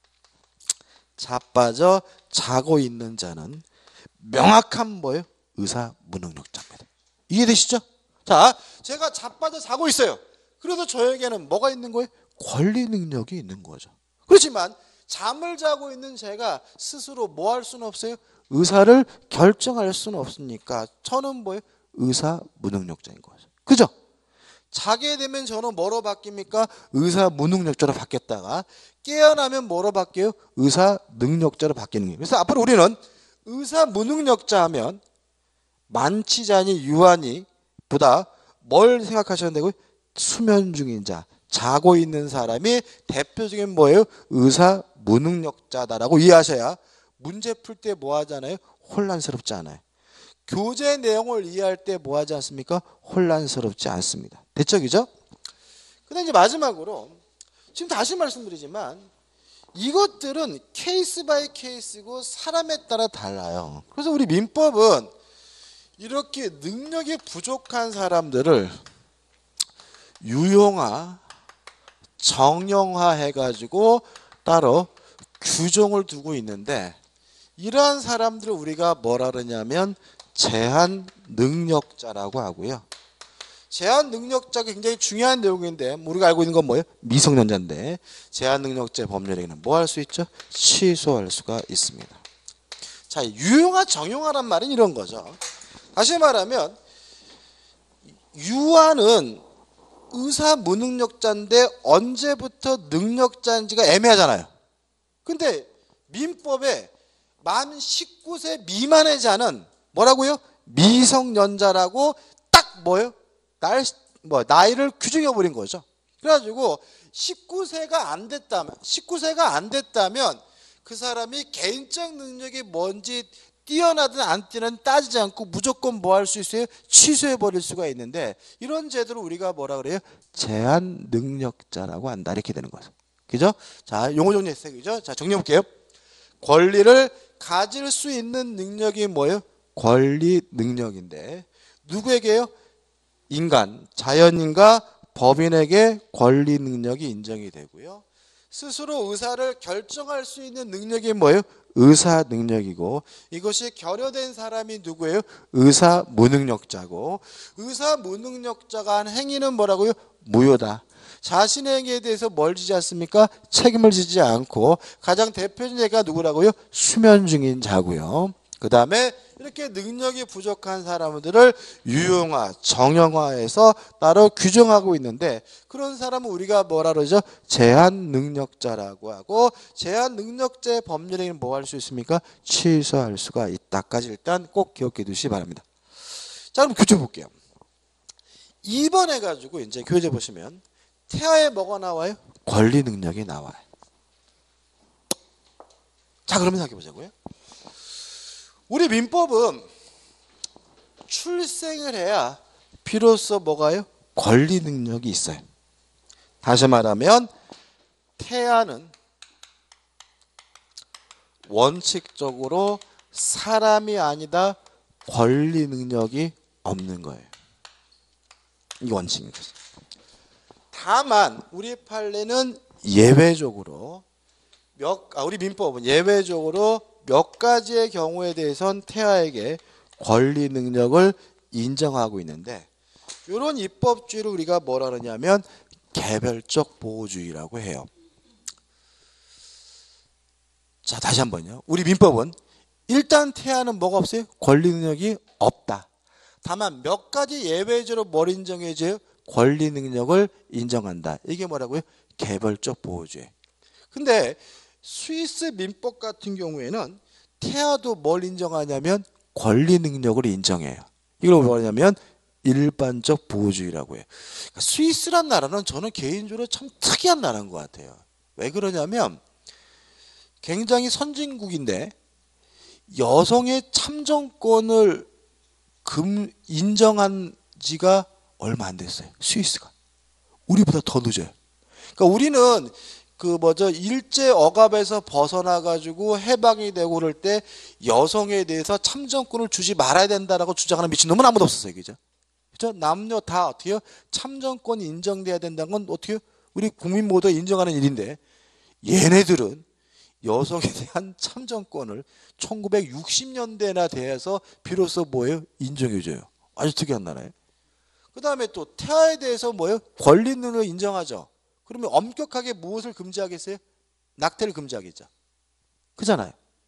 자빠져 자고 있는 자는 명확한 뭐예요? 의사 무능력자입니다. 이해되시죠? 자, 제가 자빠져 자고 있어요. 그래도 저에게는 뭐가 있는 거예요? 권리 능력이 있는 거죠. 그렇지만 잠을 자고 있는 제가 스스로 뭐 할 수는 없어요? 의사를 결정할 수는 없으니까 저는 뭐예요? 의사 무능력자인 거죠. 그죠? 자게 되면 저는 뭐로 바뀝니까? 의사 무능력자로 바뀌었다가 깨어나면 뭐로 바뀌어요? 의사 능력자로 바뀌는 거예요. 그래서 앞으로 우리는 의사 무능력자 하면 만취자니 유아니 보다 뭘 생각하셔야 되고요? 수면 중인 자, 자고 있는 사람이 대표적인 뭐예요? 의사 무능력자다라고 이해하셔야 문제 풀 때 뭐 하잖아요? 혼란스럽지 않아요. 교재 내용을 이해할 때 뭐 하지 않습니까? 혼란스럽지 않습니다. 됐죠? 그죠? 근데 이제 마지막으로 지금 다시 말씀드리지만 이것들은 케이스 바이 케이스고 사람에 따라 달라요. 그래서 우리 민법은 이렇게 능력이 부족한 사람들을 유형화, 정형화 해가지고 따로 규정을 두고 있는데 이러한 사람들을 우리가 뭐라 그러냐면 제한 능력자라고 하고요. 제한 능력자가 굉장히 중요한 내용인데 우리가 알고 있는 건 뭐예요? 미성년자인데 제한 능력자 법률에는 뭐 할 수 있죠? 취소할 수가 있습니다. 자, 유형화, 정형화란 말은 이런 거죠. 다시 말하면 유아는 의사 무능력자인데 언제부터 능력자인지가 애매하잖아요. 근데 민법에 만 십구 세 미만의 자는 뭐라고요? 미성년자라고 딱 뭐예요? 날, 뭐, 나이를 규정해 버린 거죠. 그래가지고 십구 세가 안 됐다면, 십구 세가 안 됐다면 그 사람이 개인적 능력이 뭔지 뛰어나든 안 뛰어나든 따지지 않고 무조건 뭐 할 수 있어요? 취소해 버릴 수가 있는데, 이런 제도를 우리가 뭐라 그래요? 제한 능력자라고 한다. 이렇게 되는 거죠. 그죠? 자, 용어 정리했어요. 그죠? 자, 정리해 볼게요. 권리를 가질 수 있는 능력이 뭐예요? 권리 능력인데, 누구에게요? 인간, 자연인과 법인에게 권리 능력이 인정이 되고요. 스스로 의사를 결정할 수 있는 능력이 뭐예요? 의사 능력이고, 이것이 결여된 사람이 누구예요? 의사 무능력자고, 의사 무능력자가 한 행위는 뭐라고요? 무효다. 자신의 행위에 대해서 뭘 지지 않습니까? 책임을 지지 않고, 가장 대표적인 예가 누구라고요? 수면 중인 자고요. 그 다음에 이렇게 능력이 부족한 사람들을 유형화, 정형화해서 따로 규정하고 있는데, 그런 사람은 우리가 뭐라 그러죠? 제한 능력자라고 하고, 제한 능력자의 법률행위는 뭐 할 수 있습니까? 취소할 수가 있다까지 일단 꼭 기억해 두시기 바랍니다. 자, 그럼 교재 볼게요. 이 번 해가지고 이제 교재 보시면 태아에 뭐가 나와요? 권리 능력이 나와요. 자, 그러면 생각해 보자고요. 우리 민법은 출생을 해야 비로소 뭐가요? 권리 능력이 있어요. 다시 말하면 태아는 원칙적으로 사람이 아니다 권리 능력이 없는 거예요. 이 원칙인 거죠. 다만 우리 판례는 예외적으로 몇, 아, 우리 민법은 예외적으로 몇 가지의 경우에 대해서는 태아에게 권리 능력을 인정하고 있는데, 이런 입법주의를 우리가 뭐라 그러냐면 개별적 보호주의라고 해요. 자, 다시 한번요. 우리 민법은 일단 태아는 뭐가 없어요? 권리 능력이 없다. 다만 몇 가지 예외적으로 뭘 인정해줘요? 권리 능력을 인정한다. 이게 뭐라고요? 개별적 보호주의. 근데 스위스 민법 같은 경우에는 태아도 뭘 인정하냐면 권리 능력을 인정해요. 이걸 뭐냐면 일반적 보호주의라고 해요. 그러니까 스위스란 나라는 저는 개인적으로 참 특이한 나라인 것 같아요. 왜 그러냐면 굉장히 선진국인데 여성의 참정권을 금 인정한 지가 얼마 안 됐어요. 스위스가. 우리보다 더 늦어요. 그러니까 우리는 그 뭐죠, 일제 억압에서 벗어나 가지고 해방이 되고 그럴 때 여성에 대해서 참정권을 주지 말아야 된다라고 주장하는 미친놈은 아무도 없었어요. 그죠? 그죠? 남녀 다 어떻게요? 참정권이 인정돼야 된다는 건 어떻게요? 우리 국민 모두 인정하는 일인데, 얘네들은 여성에 대한 참정권을 천구백육십 년대나 돼서 비로소 뭐예요? 인정해줘요. 아주 특이한 나라예요. 그 다음에 또 태아에 대해서 뭐예요? 권리 능력을 인정하죠. 그러면 엄격하게 무엇을 금지하겠어요? 낙태를 금지하겠죠. 그잖아요.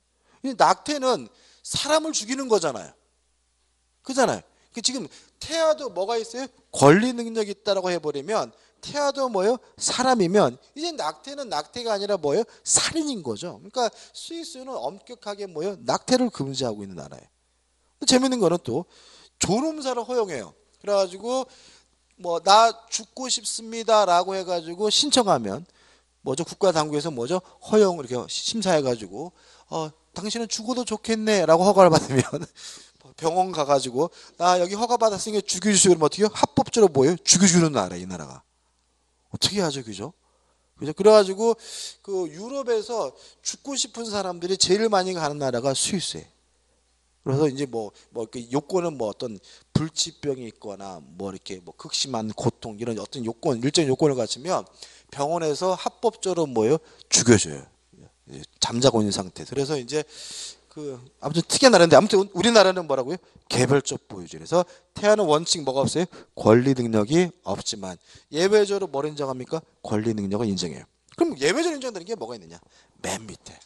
낙태는 사람을 죽이는 거잖아요. 그잖아요. 지금 태아도 뭐가 있어요? 권리 능력이 있다라고 해버리면 태아도 뭐예요? 사람이면 이제 낙태는 낙태가 아니라 뭐예요? 살인인 거죠. 그러니까 스위스는 엄격하게 뭐예요? 낙태를 금지하고 있는 나라예요. 재밌는 거는 또 존엄사를 허용해요. 그래가지고 뭐 나 죽고 싶습니다라고 해가지고 신청하면 뭐죠? 국가 당국에서 뭐죠? 허용 이렇게 심사해가지고 어 당신은 죽어도 좋겠네라고 허가를 받으면 병원 가가지고 나 여기 허가 받았으니까 죽여주시고 그러면 어떻게 해요? 합법적으로 뭐예요? 죽여주는 나라 이 나라가. 어떻게 하죠, 그죠? 그죠? 그래가지고 그 유럽에서 죽고 싶은 사람들이 제일 많이 가는 나라가 스위스예요. 그래서 이제 뭐, 뭐, 요건은 뭐 어떤 불치병이 있거나 뭐 이렇게 뭐 극심한 고통 이런 어떤 요건, 일정 요건을 갖추면 병원에서 합법적으로 뭐예요? 죽여줘요. 잠자고 있는 상태에서. 그래서 이제 그 아무튼 특이한 나라인데 아무튼 우리나라는 뭐라고요? 개별적 보호주의. 그래서 태아는 원칙 뭐가 없어요? 권리 능력이 없지만 예외적으로 뭘 인정합니까? 권리 능력을 인정해요. 그럼 예외적으로 인정되는 게 뭐가 있느냐? 맨 밑에.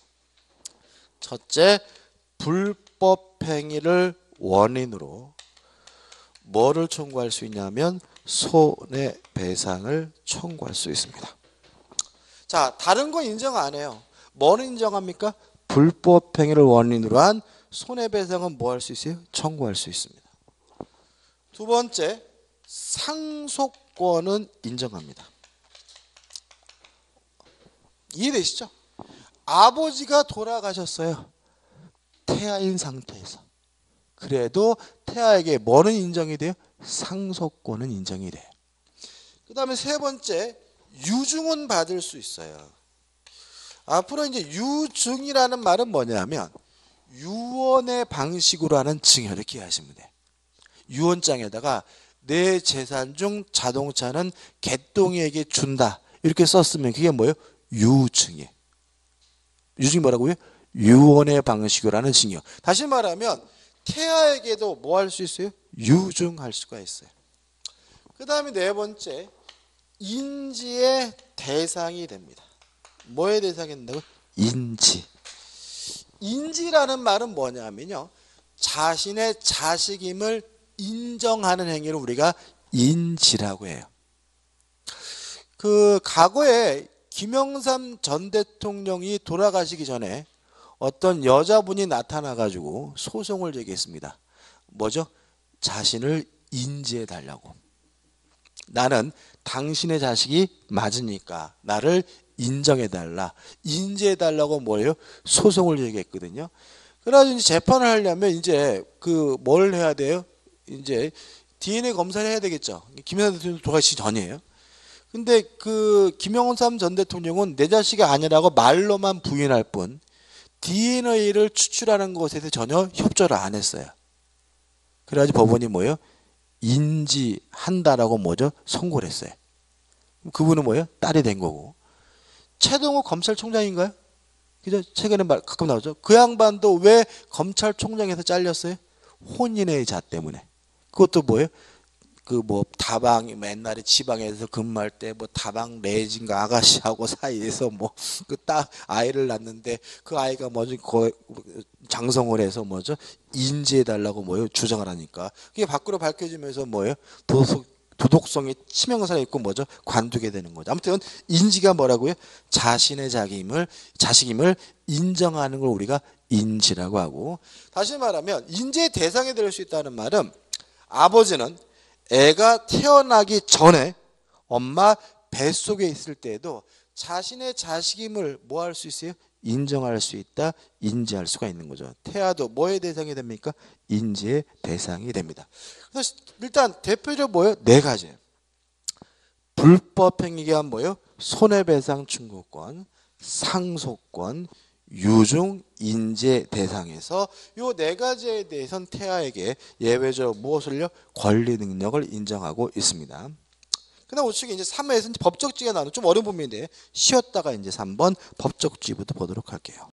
첫째, 불법 행위를 원인으로 뭐를 청구할 수 있냐면 손해배상을 청구할 수 있습니다. 자, 다른 거 인정 안 해요. 뭐는 인정합니까? 불법행위를 원인으로 한 손해배상은 뭐 할 수 있어요? 청구할 수 있습니다. 두 번째, 상속권은 인정합니다. 이해되시죠? 아버지가 돌아가셨어요. 태아인 상태에서. 그래도 태아에게 뭐는 인정이 돼요? 상속권은 인정이 돼요. 그 다음에 세 번째, 유증은 받을 수 있어요. 앞으로 이제 유증이라는 말은 뭐냐면 유언의 방식으로 하는 증여 이렇게 이해하시면 돼요. 유언장에다가 내 재산 중 자동차는 개똥이에게 준다 이렇게 썼으면 그게 뭐예요? 유증이에요. 유증이 뭐라고요? 유언의 방식으로 하는 증여. 다시 말하면 태아에게도 뭐 할 수 있어요? 유증할 수가 있어요. 그 다음에 네 번째, 인지의 대상이 됩니다. 뭐의 대상이 된다고? 인지. 인지라는 말은 뭐냐면요, 자신의 자식임을 인정하는 행위를 우리가 인지라고 해요. 그 과거에 김영삼 전 대통령이 돌아가시기 전에 어떤 여자분이 나타나 가지고 소송을 제기했습니다. 뭐죠? 자신을 인지해 달라고. 나는 당신의 자식이 맞으니까 나를 인정해 달라. 인지해 달라고 뭐예요? 소송을 제기했거든요. 그래가지고 이제 재판을 하려면 이제 그 뭘 해야 돼요? 이제 디엔에이 검사를 해야 되겠죠. 김영삼 대통령 돌아가시기 전이에요. 근데 그 김영삼 전 대통령은 내 자식이 아니라고 말로만 부인할 뿐 디엔에이를 추출하는 것에 대해 전혀 협조를 안 했어요. 그래가지고 법원이 뭐예요? 인지한다라고 뭐죠? 선고를 했어요. 그분은 뭐예요? 딸이 된 거고. 최동호 검찰총장인가요? 그죠? 최근에 말 가끔 나오죠. 그 양반도 왜 검찰총장에서 잘렸어요? 혼인의 자 때문에. 그것도 뭐예요? 그 뭐 다방 옛날에 지방에서 근무할 때 뭐 다방 레진가 아가씨하고 사이에서 뭐 그 딱 아이를 낳는데 그 아이가 뭐죠? 거 장성을 해서 뭐죠? 인지해 달라고 뭐예요? 주장을 하니까 그게 밖으로 밝혀지면서 뭐예요? 도덕 도덕성이 치명상이 있고 뭐죠? 관두게 되는 거죠. 아무튼 인지가 뭐라고요? 자신의 자기임을 자식임을 인정하는 걸 우리가 인지라고 하고, 다시 말하면 인지의 대상이 될 수 있다는 말은 아버지는 애가 태어나기 전에 엄마 뱃속에 있을 때에도 자신의 자식임을 뭐 할 수 있어요? 인정할 수 있다, 인지할 수가 있는 거죠. 태아도 뭐의 대상이 됩니까? 인지의 대상이 됩니다. 그래서 일단 대표적으로 뭐예요? 네 가지예요. 불법행위에 의한 뭐예요? 손해배상 청구권, 상속권, 유증, 인지 대상에서 이 네 가지에 대해서는 태아에게 예외적으로 무엇을요? 권리 능력을 인정하고 있습니다. 그다음 우측에 이제 삼 회에서 법적지가 나오는 좀 어려운 부분인데 쉬었다가 이제 삼 번 법적지부터 보도록 할게요.